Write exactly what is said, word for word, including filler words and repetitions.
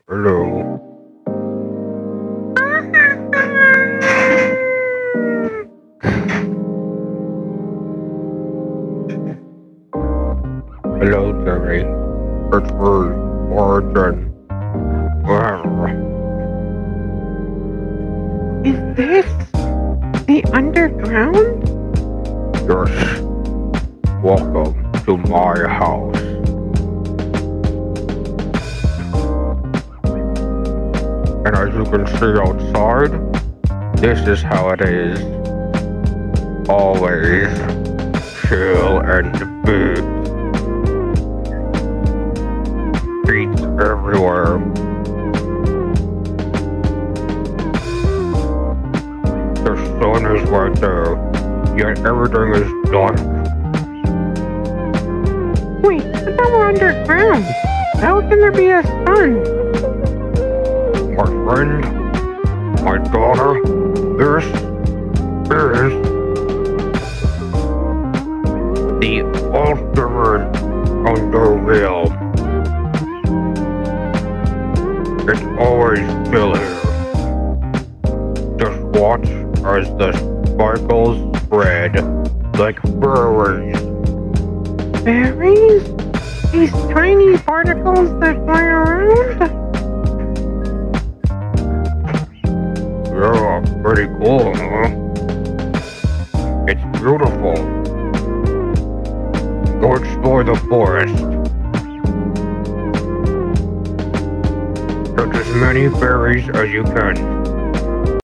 Hello. Hello, Jerry. It's me, Origin. Is this the underground? Yes. Welcome to my house. And as you can see outside, this is how it is. Always chill and big. Beats everywhere. The sun is right there, yet everything is dark. Wait, I thought we're underground. How can there be a sun? My friend, my daughter, this is the ultimate underrealm. It's always still here. Just watch as the sparkles spread like berries. Berries? These tiny particles that fly around? Yeah, pretty cool, huh? It's beautiful. Go explore the forest. Catch as many berries as you can.